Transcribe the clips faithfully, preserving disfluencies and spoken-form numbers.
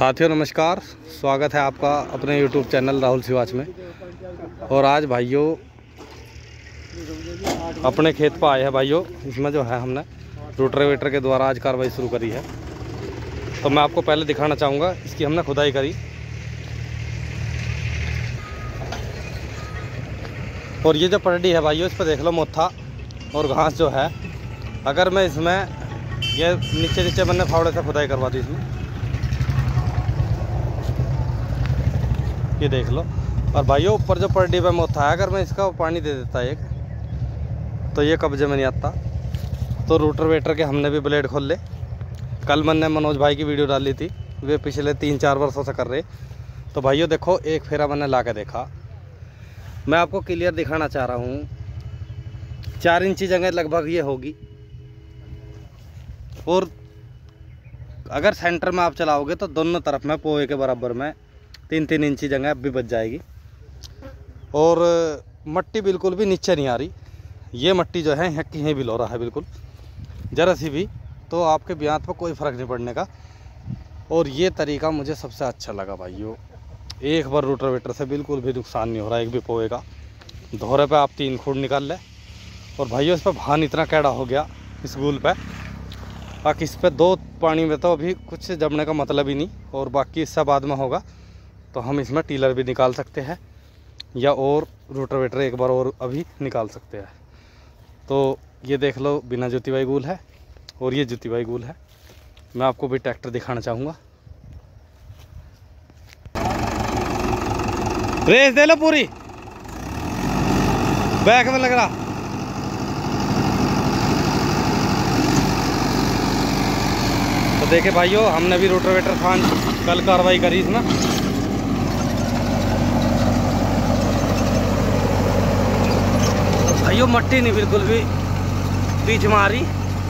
साथियों नमस्कार, स्वागत है आपका अपने यूट्यूब चैनल राहुल शिवाच में। और आज भाइयों अपने खेत पर आए हैं भाइयों। इसमें जो है हमने रोटावेटर के द्वारा आज कार्रवाई शुरू करी है। तो मैं आपको पहले दिखाना चाहूँगा, इसकी हमने खुदाई करी और ये जो पटड़ी है भाइयों, इस पर देख लो मोथा और घास जो है। अगर मैं इसमें ये नीचे नीचे मैंने फावड़े से खुदाई करवा दी इसमें, ये देख लो। और भाइयों ऊपर जो पटड़ी पे मोथा है, अगर मैं इसका पानी दे देता एक तो ये कब्जे में नहीं आता। तो रोटावेटर के हमने भी ब्लेड खोल ले। कल मैंने मनोज भाई की वीडियो डाली थी, वे पिछले तीन चार वर्षों से कर रहे। तो भाइयों देखो, एक फेरा मैंने ला के देखा। मैं आपको क्लियर दिखाना चाह रहा हूँ। चार इंची जगह लगभग ये होगी और अगर सेंटर में आप चलाओगे तो दोनों तरफ में पोए के बराबर में तीन तीन इंची जगह अब भी बच जाएगी। और मट्टी बिल्कुल भी नीचे नहीं आ रही। ये मट्टी जो है यहाँ की यहीं भी लो रहा है बिल्कुल जरा सी भी, तो आपके ब्यात पर कोई फ़र्क नहीं पड़ने का। और ये तरीका मुझे सबसे अच्छा लगा भाइयों। एक बार रोटावेटर से बिल्कुल भी नुकसान नहीं हो रहा, एक भी पोए का। धोरे पे आप तीन खूड़ निकाल ले। और भाइयों इस पर भान इतना कैड़ा हो गया इस गुल पे, बाकी इस पर दो पानी में तो अभी कुछ जमने का मतलब ही नहीं। और बाकी इससे बाद में होगा तो हम इसमें टीलर भी निकाल सकते हैं या और रोटावेटर एक बार और अभी निकाल सकते हैं। तो ये देख लो, बिना जुती हुई गुल है और ये जुती हुई गुल है। मैं आपको भी ट्रैक्टर दिखाना चाहूँगा। रेस दे लो पूरी, बैक में लग रहा। तो देखे भाइयों, हमने भी रोटावेटर खान कल कार्रवाई करी इसमें। भाइयों मट्टी नहीं बिल्कुल भी बीच में आ रही।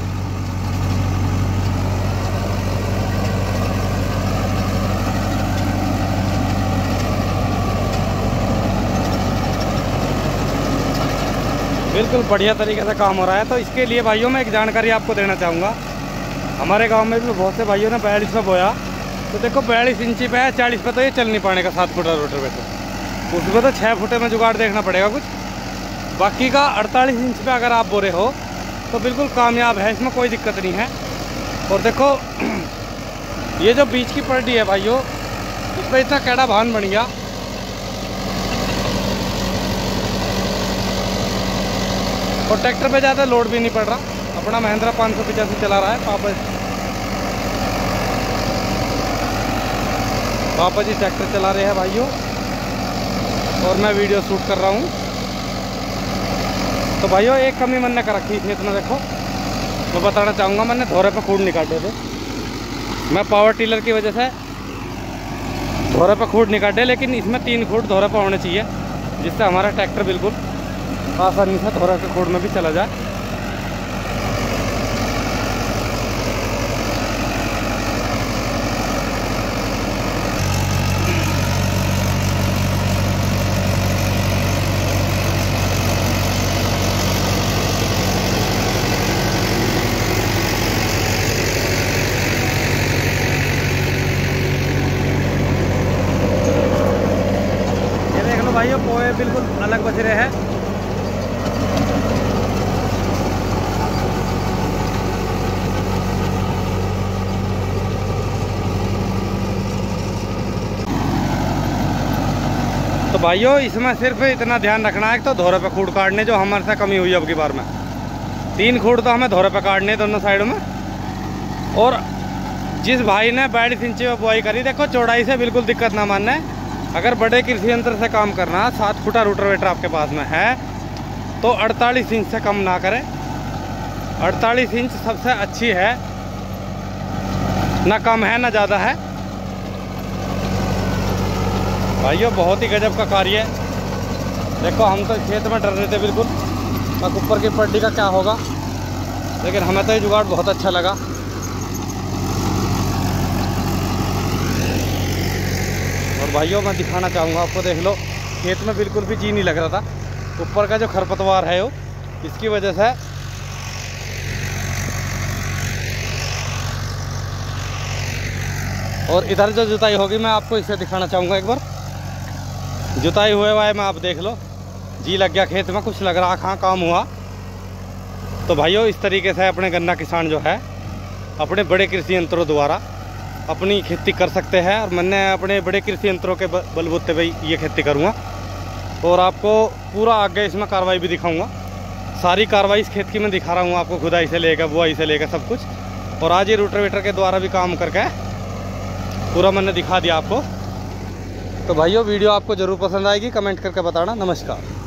बिल्कुल बढ़िया तरीके से काम हो रहा है। तो इसके लिए भाइयों मैं एक जानकारी आपको देना चाहूँगा। हमारे गांव में भी बहुत से भाइयों ने बयालीस पे बोया। तो देखो बयालीस इंची पे है, चालीस पे तो ये चल नहीं पाने का सात फुटा रोटावेटर। उसमें तो छः फुटे में जुगाड़ देखना पड़ेगा कुछ। बाकी का अड़तालीस इंच पे अगर आप बोरे हो तो बिल्कुल कामयाब है, इसमें कोई दिक्कत नहीं है। और देखो ये जो बीच की पटड़ी है भाइयों, इस पर इतना कैड़ा भान बन गया। और ट्रैक्टर पे ज़्यादा लोड भी नहीं पड़ रहा। अपना महिंद्रा पाँच सौ पचासी चला रहा है पापा पापा जी ट्रैक्टर चला रहे हैं भाइयों, और मैं वीडियो शूट कर रहा हूँ। तो भाइयों एक कमी मैंने कर रखी थी, इतना देखो मैं बताना चाहूँगा। मैंने धोरे पे खूड़ निकाले थे, मैं पावर टीलर की वजह से धोरे पे खूड़ निकाले, लेकिन इसमें तीन खूड़ धोरे पे होने चाहिए जिससे हमारा ट्रैक्टर बिल्कुल आसानी से धोरे के खूड़ में भी चला जाए। भाइयों पोए बिल्कुल अलग बच रहे हैं। तो भाइयों इसमें सिर्फ इतना ध्यान रखना है कि तो धोरे पे खूड़ काटने जो हमारे से कमी हुई अब की बार में, तीन खूड़ तो हमें धोरे पे काटने दोनों साइडों में। और जिस भाई ने बयालीस इंची में बुआई करी, देखो चौड़ाई से बिल्कुल दिक्कत ना मानना है। अगर बड़े कृषि यंत्र से काम करना, सात फुटा रोटावेटर आपके पास में है तो अड़तालीस इंच से कम ना करें। अड़तालीस इंच सबसे अच्छी है, ना कम है ना ज़्यादा है। भाइयों बहुत ही गजब का कार्य है। देखो हम तो खेत में डर रहे थे बिल्कुल अब ऊपर की पट्टी का क्या होगा, लेकिन हमें तो ये जुगाड़ बहुत अच्छा लगा। और भाइयों मैं दिखाना चाहूँगा आपको, देख लो खेत में बिल्कुल भी जी नहीं लग रहा था। ऊपर का जो खरपतवार है वो इसकी वजह से और इधर जो जुताई होगी मैं आपको इसे दिखाना चाहूँगा एक बार। जुताई हुए हुआ है मैं, आप देख लो, जी लग गया खेत में, कुछ लग रहा कहाँ काम हुआ। तो भाइयों इस तरीके से अपने गन्ना किसान जो है अपने बड़े कृषि यंत्रों द्वारा अपनी खेती कर सकते हैं। और मैंने अपने बड़े कृषि यंत्रों के बलबूते भाई ये खेती करूँगा और आपको पूरा आगे इसमें कार्रवाई भी दिखाऊंगा। सारी कार्रवाई इस खेत की मैं दिखा रहा हूँ आपको, खुदाई से लेकर बुआई से लेकर सब कुछ। और आज ये रोटावेटर के द्वारा भी काम करके पूरा मैंने दिखा दिया आपको। तो भाइयों वीडियो आपको ज़रूर पसंद आएगी, कमेंट करके बताना। नमस्कार।